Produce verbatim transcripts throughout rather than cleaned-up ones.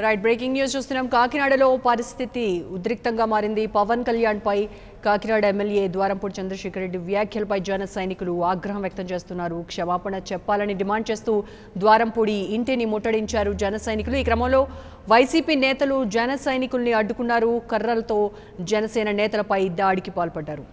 Right breaking news చూస్తున్నాం. కాకినాడలో పరిస్థితి ఉద్రిక్తంగా మారింది. పవన్ కళ్యాణ్ పై కాకినాడ ఎమ్మెల్యే ద్వారంపూడి చంద్రశేఖర్ రెడ్డి వ్యాఖ్యలపై జన సైనికులు ఆగ్రహం వ్యక్తం చేస్తున్నారు. క్షమాపణ చెప్పాలని డిమాండ్ చేస్తూ ద్వారంపూడి ఇంటిని ముట్టడించారు జన సైనికులు. ఈ క్రమంలో వైసీపీ నేతలు జన సైనికుల్ని అడ్డుకున్నారు. కర్రలతో జనసేన నేతలపై దాడికి పాల్పడ్డారు.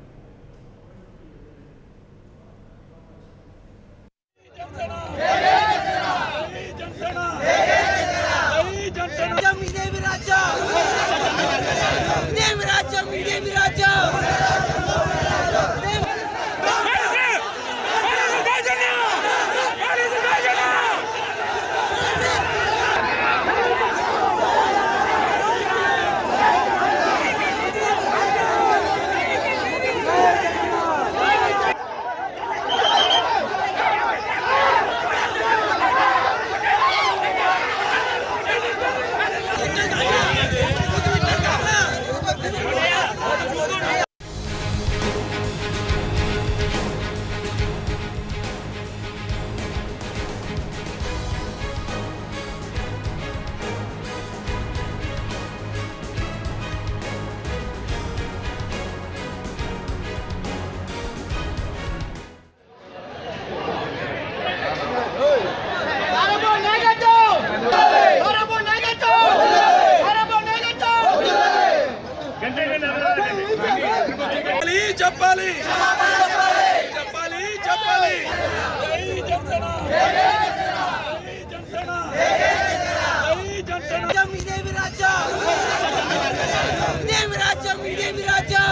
చెప్పాలి చెప్పాలి చెప్పాలి జనసేన జనసేన జనసేన మీదేవి రాజ్యం మీదేవి రాజ్యం మీదేవి రాజ్యం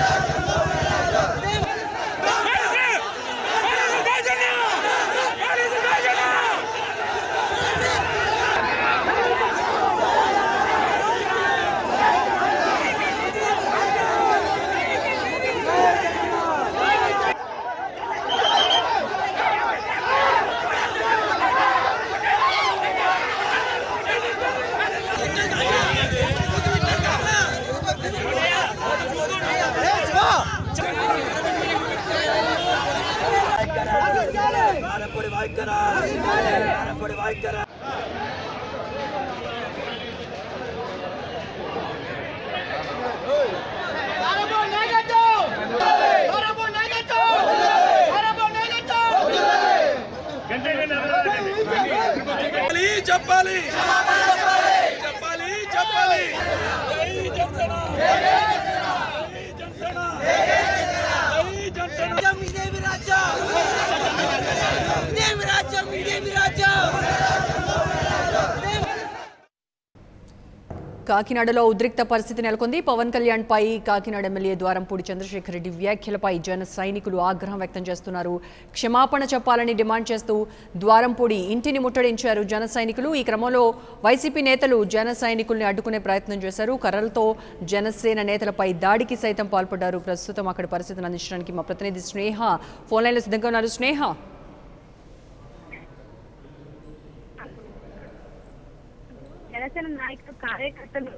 చెప్పాలి చెప్పాలి చెప్పాలి జనసేన జనసేన జనసేన మీదేవి రాజ్యం మీదేవి రాజ్యం మీదేవి రాజ్యం. కాకినాడలో ఉద్రిక్త పరిస్థితి నెలకొంది. పవన్ కళ్యాణ్ పై కాకినాడ ఎమ్మెల్యే ద్వారంపూడి చంద్రశేఖర్ రెడ్డి వ్యాఖ్యలపై జన సైనికులు ఆగ్రహం వ్యక్తం చేస్తున్నారు. క్షమాపణ చెప్పాలని డిమాండ్ చేస్తూ ద్వారంపూడి ఇంటిని ముట్టడించారు జన సైనికులు. ఈ క్రమంలో వైసీపీ నేతలు జన సైనికుల్ని అడ్డుకునే ప్రయత్నం చేశారు. కర్రలతో జనసేన నేతలపై దాడికి సైతం పాల్పడ్డారు. ప్రస్తుతం అక్కడ పరిస్థితిని అందించడానికి మా ప్రతినిధి స్నేహ ఫోన్ లైన్లో సిద్ధంగా ఉన్నారు. స్నేహ, జనసేన నాయకులు కార్యకర్తలు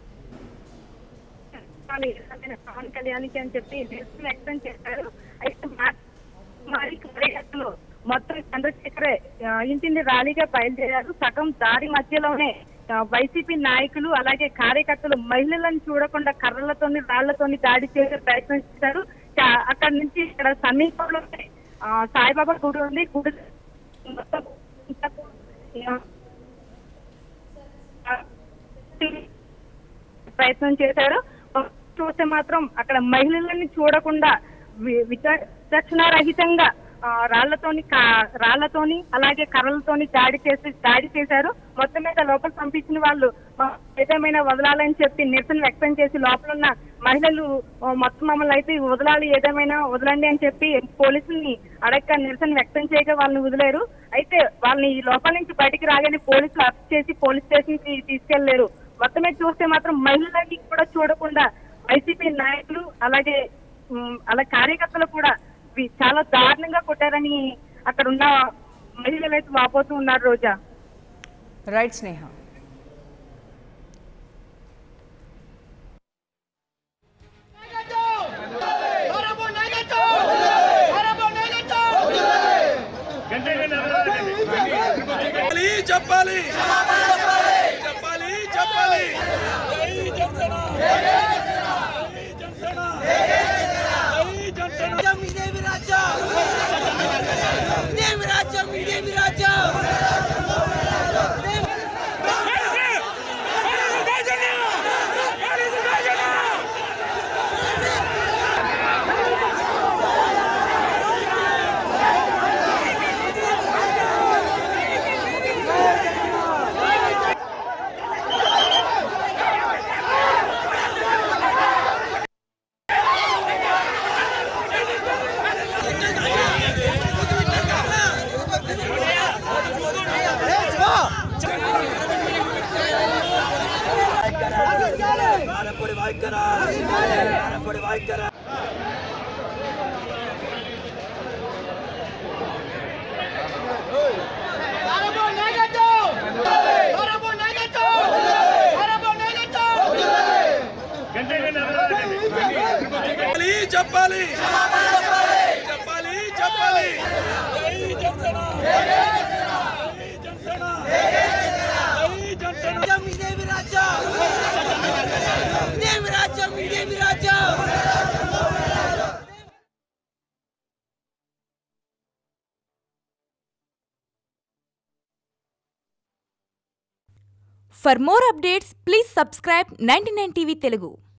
పవన్ కళ్యాణ్కి అని చెప్పి నిరసన వ్యక్తం చేశారు. అయితే మరి కార్యకర్తలు మొత్తం చంద్రశేఖర్ ఇంటిని ర్యాలీగా బయలుదేరారు. సగం దారి మధ్యలోనే వైసీపీ నాయకులు అలాగే కార్యకర్తలు మహిళలను చూడకుండా కర్రలతోని రాళ్లతోని దాడి చేసే ప్రయత్నం చేశారు. అక్కడి నుంచి ఇక్కడ సమీపంలో సాయిబాబా గుడి ఉంది. గుడి ప్రయత్నం చేశారు. చూస్తే మాత్రం అక్కడ మహిళలని చూడకుండా విచక్షణారహితంగా రాళ్లతోని రాళ్లతోని అలాగే కర్రలతోని దాడి చేసి దాడి చేశారు. మొత్తం మీద లోపల పంపించిన వాళ్ళు ఏదేమైనా వదలాలని చెప్పి నిరసన వ్యక్తం చేసి లోపల ఉన్న మహిళలు మొత్తం మమ్మల్ని అయితే వదలాలి, ఏదేమైనా వదలండి అని చెప్పి పోలీసుల్ని అడగ నిరసన వ్యక్తం చేయగా వాళ్ళని వదిలేరు. అయితే వాళ్ళని ఈ లోపల నుంచి బయటికి రాగానే పోలీసులు అరెస్ట్ చేసి పోలీస్ స్టేషన్ కి తీసుకెళ్లారు. మొత్తం మీద చూస్తే మాత్రం మహిళలకి కూడా చూడకుండా వైసీపీ నాయకులు అలాగే అలా కార్యకర్తలు కూడా చాలా దారుణంగా కొట్టారని అక్కడ ఉన్న మహిళలు అయితే వాపోతూ ఉన్నారు. రోజా రైట్ స్నేహ. చెప్పాలి చెప్పాలి చెప్పాలి చెప్పాలి చెప్పాలి జై జనసేన జై జనసేన జై జనసేన ఇదేమి రాజ్యం ఇదేమి రాజ్యం ఇదేమి రాజ్యం. For more updates, please subscribe ninety-nine T V Telugu.